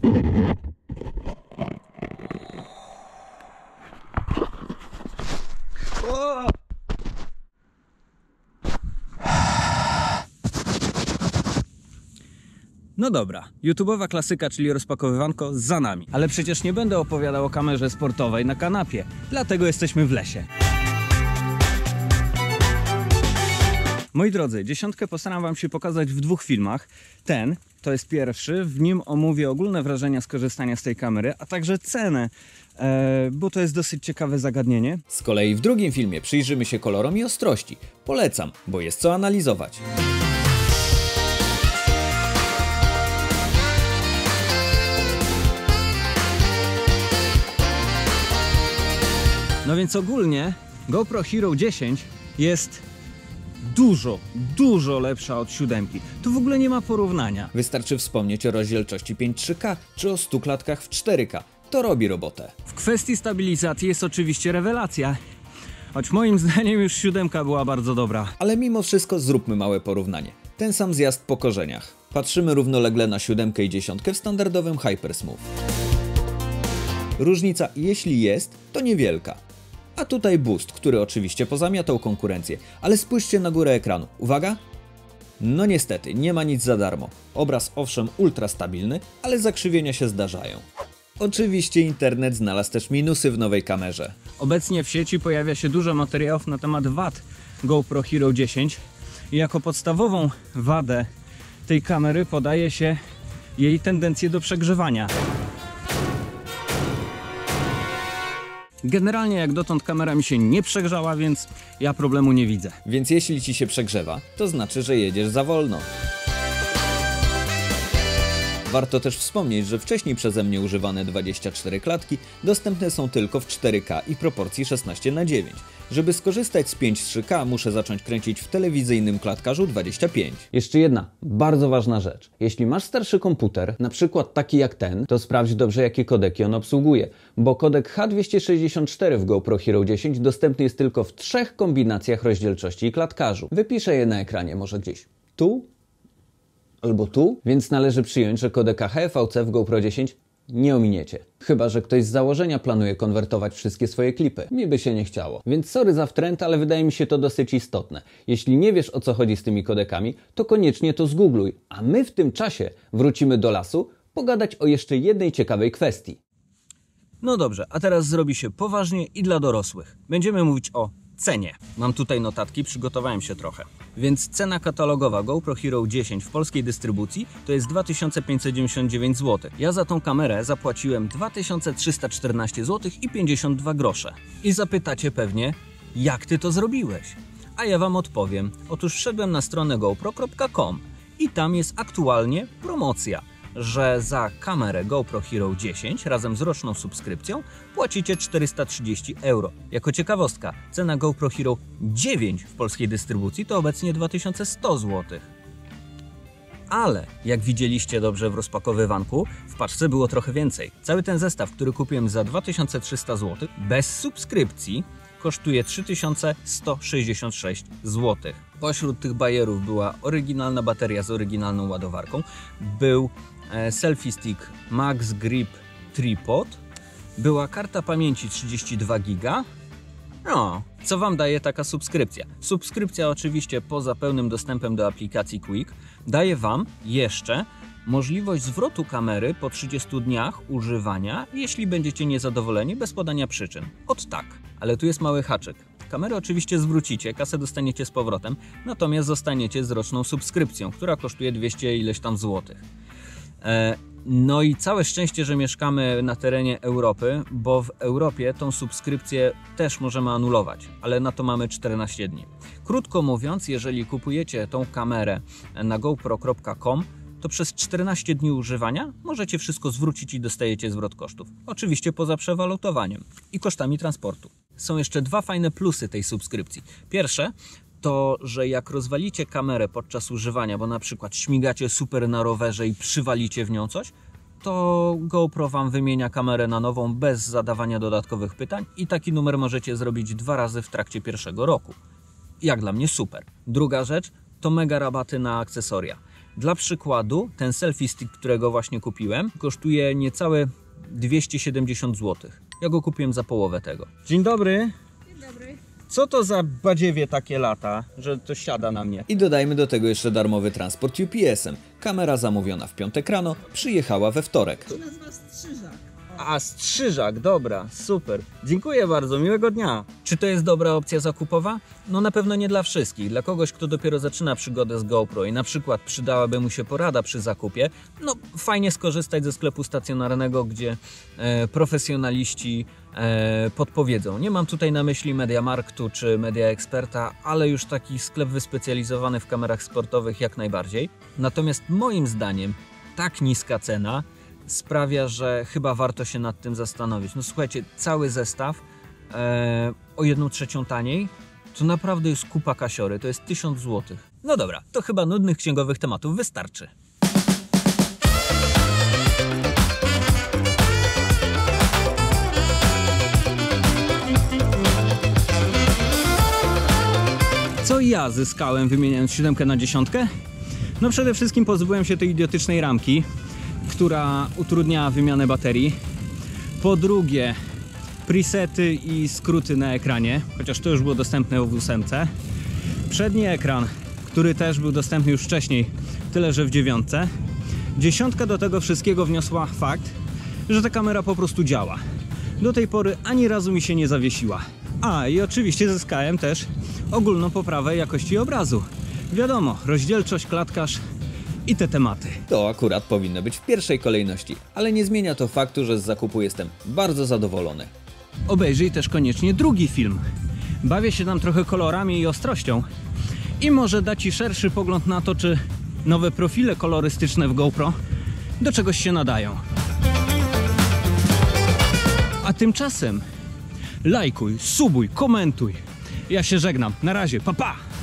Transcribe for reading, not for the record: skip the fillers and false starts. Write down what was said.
No dobra, YouTube'owa klasyka, czyli rozpakowywanko za nami. Ale przecież nie będę opowiadał o kamerze sportowej na kanapie, dlatego jesteśmy w lesie. Moi drodzy, dziesiątkę postaram wam się pokazać w dwóch filmach. Ten to jest pierwszy, w nim omówię ogólne wrażenia z korzystania z tej kamery, a także cenę, bo to jest dosyć ciekawe zagadnienie. Z kolei w drugim filmie przyjrzymy się kolorom i ostrości. Polecam, bo jest co analizować. No więc ogólnie GoPro Hero 10 jest dużo lepsza od 7. Tu w ogóle nie ma porównania. Wystarczy wspomnieć o rozdzielczości 5:3K czy o 100 klatkach w 4K. To robi robotę. W kwestii stabilizacji jest oczywiście rewelacja. Choć moim zdaniem już 7 była bardzo dobra. Ale mimo wszystko zróbmy małe porównanie. Ten sam zjazd po korzeniach. Patrzymy równolegle na 7 i 10 w standardowym Hypersmooth. Różnica, jeśli jest, to niewielka. A tutaj boost, który oczywiście pozamiatał konkurencję, ale spójrzcie na górę ekranu. Uwaga! No niestety, nie ma nic za darmo. Obraz owszem ultra stabilny, ale zakrzywienia się zdarzają. Oczywiście internet znalazł też minusy w nowej kamerze. Obecnie w sieci pojawia się dużo materiałów na temat wad GoPro Hero 10 i jako podstawową wadę tej kamery podaje się jej tendencję do przegrzewania. Generalnie jak dotąd kamera mi się nie przegrzała, więc ja problemu nie widzę. Więc jeśli ci się przegrzewa, to znaczy, że jedziesz za wolno. Warto też wspomnieć, że wcześniej przeze mnie używane 24 klatki dostępne są tylko w 4K i proporcji 16:9. Żeby skorzystać z 5:3K muszę zacząć kręcić w telewizyjnym klatkarzu 25. Jeszcze jedna bardzo ważna rzecz. Jeśli masz starszy komputer, na przykład taki jak ten, to sprawdź dobrze jakie kodeki on obsługuje, bo kodek H264 w GoPro Hero 10 dostępny jest tylko w 3 kombinacjach rozdzielczości i klatkarzu. Wypiszę je na ekranie, może gdzieś tu albo tu, więc należy przyjąć, że kodeka HEVC w GoPro 10 nie ominiecie. Chyba że ktoś z założenia planuje konwertować wszystkie swoje klipy. Mi by się nie chciało. Więc sorry za wtręt, ale wydaje mi się to dosyć istotne. Jeśli nie wiesz o co chodzi z tymi kodekami, to koniecznie to zgoogluj. A my w tym czasie wrócimy do lasu pogadać o jeszcze jednej ciekawej kwestii. No dobrze, a teraz zrobi się poważnie i dla dorosłych. Będziemy mówić o cenie. Mam tutaj notatki, przygotowałem się trochę. Więc cena katalogowa GoPro Hero 10 w polskiej dystrybucji to jest 2599 zł. Ja za tą kamerę zapłaciłem 2314 zł i 52 grosze. I zapytacie pewnie, jak ty to zrobiłeś? A ja wam odpowiem. Otóż wszedłem na stronę gopro.com i tam jest aktualnie promocja, że za kamerę GoPro Hero 10 razem z roczną subskrypcją płacicie 430 euro. Jako ciekawostka, cena GoPro Hero 9 w polskiej dystrybucji to obecnie 2100 zł. Ale, jak widzieliście dobrze w rozpakowywanku, w paczce było trochę więcej. Cały ten zestaw, który kupiłem za 2300 zł, bez subskrypcji, kosztuje 3166 zł. Pośród tych bajerów była oryginalna bateria z oryginalną ładowarką, był Selfie Stick Max Grip Tripod, była karta pamięci 32 GB. No, co wam daje taka subskrypcja? Subskrypcja oczywiście poza pełnym dostępem do aplikacji Quick daje wam jeszcze możliwość zwrotu kamery po 30 dniach używania, jeśli będziecie niezadowoleni bez podania przyczyn. Ot tak, ale tu jest mały haczyk. Kamerę oczywiście zwrócicie, kasę dostaniecie z powrotem, natomiast zostaniecie z roczną subskrypcją, która kosztuje 200 ileś tam złotych. No i całe szczęście, że mieszkamy na terenie Europy, bo w Europie tą subskrypcję też możemy anulować, ale na to mamy 14 dni. Krótko mówiąc, jeżeli kupujecie tą kamerę na gopro.com, to przez 14 dni używania możecie wszystko zwrócić i dostajecie zwrot kosztów. Oczywiście poza przewalutowaniem i kosztami transportu. Są jeszcze dwa fajne plusy tej subskrypcji. Pierwsze to, że jak rozwalicie kamerę podczas używania, bo na przykład śmigacie super na rowerze i przywalicie w nią coś, to GoPro wam wymienia kamerę na nową bez zadawania dodatkowych pytań i taki numer możecie zrobić 2 razy w trakcie pierwszego roku. Jak dla mnie super. Druga rzecz to mega rabaty na akcesoria. Dla przykładu, ten selfie stick, którego właśnie kupiłem, kosztuje niecałe 270 zł. Ja go kupiłem za połowę tego. Dzień dobry. Dzień dobry. Co to za badziewie takie lata, że to siada na mnie? I dodajmy do tego jeszcze darmowy transport UPS-em. Kamera zamówiona w piątek rano przyjechała we wtorek. To nazywa strzyżak. A, strzyżak, dobra, super. Dziękuję bardzo, miłego dnia. Czy to jest dobra opcja zakupowa? No na pewno nie dla wszystkich. Dla kogoś, kto dopiero zaczyna przygodę z GoPro i na przykład przydałaby mu się porada przy zakupie, no fajnie skorzystać ze sklepu stacjonarnego, gdzie profesjonaliści podpowiedzą. Nie mam tutaj na myśli MediaMarktu czy Media Experta, ale już taki sklep wyspecjalizowany w kamerach sportowych jak najbardziej. Natomiast moim zdaniem tak niska cena sprawia, że chyba warto się nad tym zastanowić. No słuchajcie, cały zestaw o 1/3 taniej to naprawdę jest kupa kasiory, to jest 1000 zł. No dobra, to chyba nudnych księgowych tematów wystarczy. Co ja zyskałem wymieniając 7 na 10? No przede wszystkim pozbyłem się tej idiotycznej ramki, która utrudniała wymianę baterii. Po drugie, presety i skróty na ekranie, chociaż to już było dostępne w 8. Przedni ekran, który też był dostępny już wcześniej, tyle że w 9. 10 do tego wszystkiego wniosła fakt, że ta kamera po prostu działa. Do tej pory ani razu mi się nie zawiesiła. A i oczywiście zyskałem też ogólną poprawę jakości obrazu. Wiadomo, rozdzielczość, klatkarz i te tematy. To akurat powinno być w pierwszej kolejności, ale nie zmienia to faktu, że z zakupu jestem bardzo zadowolony. Obejrzyj też koniecznie drugi film. Bawię się tam trochę kolorami i ostrością i może da Ci szerszy pogląd na to, czy nowe profile kolorystyczne w GoPro do czegoś się nadają. A tymczasem lajkuj, subuj, komentuj. Ja się żegnam. Na razie, pa pa!